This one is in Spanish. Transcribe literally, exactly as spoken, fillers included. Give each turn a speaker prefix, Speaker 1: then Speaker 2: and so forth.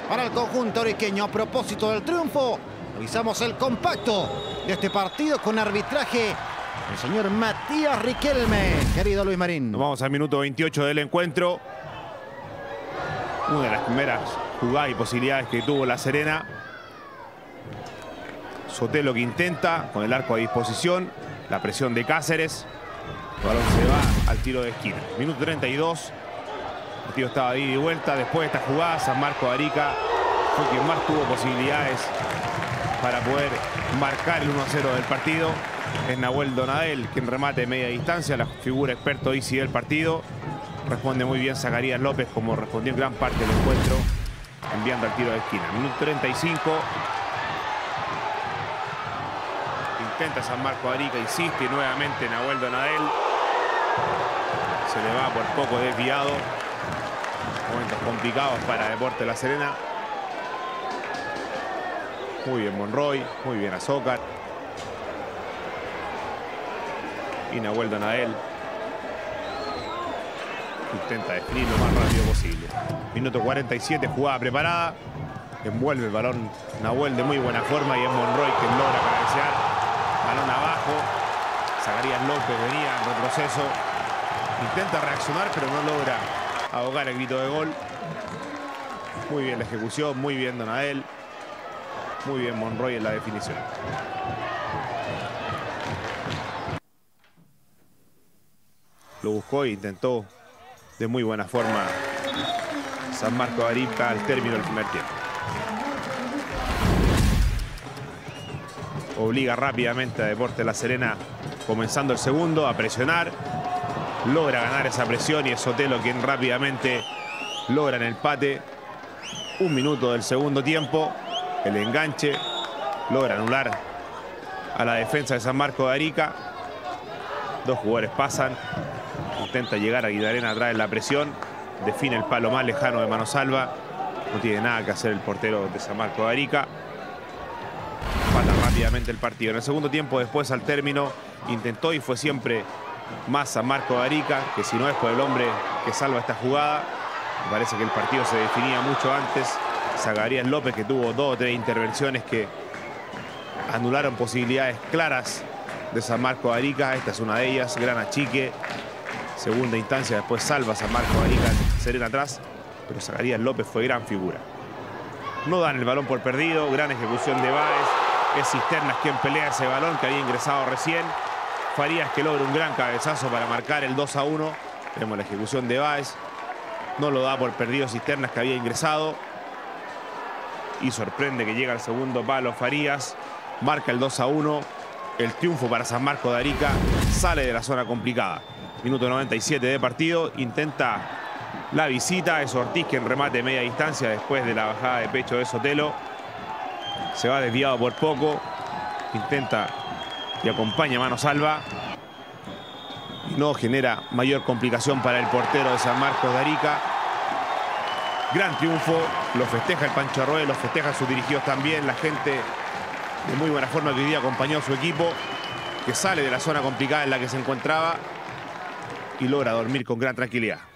Speaker 1: para el conjunto oriqueño. A propósito del triunfo, revisamos el compacto de este partido con arbitraje el señor Matías Riquelme. Querido Luis Marín.
Speaker 2: Nos vamos al minuto veintiocho del encuentro. Una de las primeras jugadas y posibilidades que tuvo La Serena. Sotelo que intenta con el arco a disposición. La presión de Cáceres. El balón se va al tiro de esquina. Minuto treinta y dos. El partido estaba de ida y vuelta. Después de esta jugada, San Marcos de Arica fue quien más tuvo posibilidades para poder marcar el uno a cero del partido. Es Nahuel Donadel quien remate de media distancia, la figura experto Easy del partido. Responde muy bien Zacarías López, como respondió en gran parte del encuentro, enviando al tiro de esquina. Minuto treinta y cinco. Intenta San Marcos de Arica, insiste nuevamente Nahuel Donadel. Se le va por poco desviado. Momentos complicados para Deportes La Serena. Muy bien Monroy, muy bien Azócar. Y Nahuel Donadel intenta definir lo más rápido posible. Minuto cuarenta y siete, jugada preparada. Envuelve el balón Nahuel de muy buena forma y es Monroy quien logra cabecear. Balón abajo. Zacarías López venía en retroceso. Intenta reaccionar pero no logra ahogar el grito de gol. Muy bien la ejecución, muy bien Donadel. Muy bien Monroy en la definición. Lo buscó e intentó de muy buena forma San Marcos de Arica al término del primer tiempo. Obliga rápidamente a Deportes La Serena, comenzando el segundo, a presionar. Logra ganar esa presión y es Sotelo quien rápidamente logra en el empate. Un minuto del segundo tiempo. El enganche logra anular a la defensa de San Marcos de Arica. Dos jugadores pasan. Intenta llegar a Guidarena atrás en la presión. Define el palo más lejano de Manosalva. No tiene nada que hacer el portero de San Marcos de Arica. Empata rápidamente el partido. En el segundo tiempo, después al término, intentó y fue siempre más San Marcos de Arica, que si no es por el hombre que salva esta jugada. Me parece que el partido se definía mucho antes. Zacarías López, que tuvo dos o tres intervenciones que anularon posibilidades claras de San Marcos de Arica. Esta es una de ellas, gran achique. Segunda instancia, después salva San Marcos de Arica, Serena atrás, pero Zacarías López fue gran figura. No dan el balón por perdido, gran ejecución de Báez. Es Cisternas quien pelea ese balón que había ingresado recién. Farías que logra un gran cabezazo para marcar el dos a uno. Vemos la ejecución de Báez. No lo da por perdido Cisternas que había ingresado. Y sorprende que llega al segundo palo Farías. Marca el dos a uno. El triunfo para San Marcos de Arica. Sale de la zona complicada. Minuto noventa y siete de partido. Intenta la visita. Es Ortiz quien remate de media distancia después de la bajada de pecho de Sotelo. Se va desviado por poco. Intenta y acompaña a Manosalva. Y no genera mayor complicación para el portero de San Marcos de Arica. Gran triunfo. Lo festeja el Pancho Arroyo, lo festejan sus dirigidos también. La gente de muy buena forma que hoy día acompañó a su equipo, que sale de la zona complicada en la que se encontraba y logra dormir con gran tranquilidad.